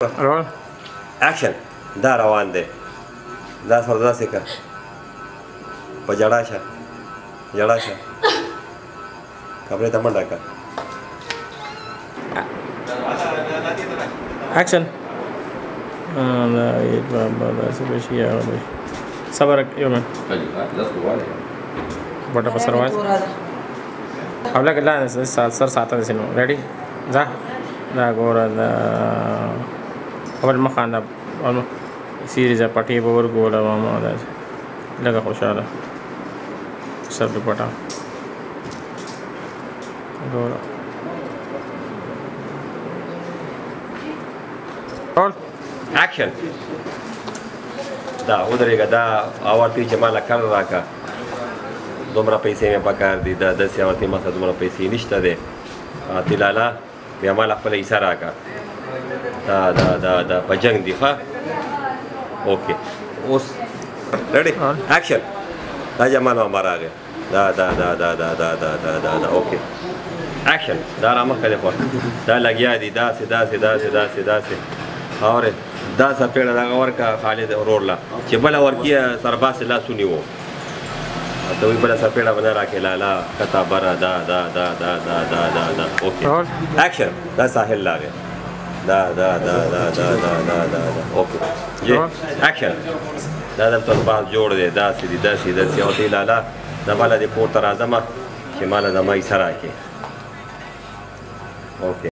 رول اکشن دا روان دی دا سره داسې که په جړا شه جړا شه کمرې ته منډه که اکشن داسې به شي هغه به صبر یو من بټه په سر واچ او لږ لاندې سر ساته داسې نو ریډي ځه دا ګوره دا خبر مه خانده سیریزه پټې به ورګوله ماما داسې لږه خوشحاله سر دې پټه ګوره رول اکشن دا ودرېږه دا اول تی چې ما له کار راکړه دومره پیسې مې پکار دي دا داسې ورته ما سره دومره پیسې نشته دی تلاله بیا ما له خپله حصه راکړه دا په جنګ دي ښه اوکې اوس ریډي اکشن دا جمال ماما راغی دا اوکې اکشن دا رامخکې دی خو دا لګیا دي داسې اورې دا سپېړه دغه ورکړه خالد ورور له چې بله ورکي سرباسې لاس ونیو ته وایي بله سپېړه به نه راکړې لالا کته بره دا اوکې اکشن دا ساحل راغی دا اوکې جی اکشن دا دلته باز جوړ دی داسې او ته لالا دا بله دې کور ته راځمه چې ما له زما حصه راکړې اوکې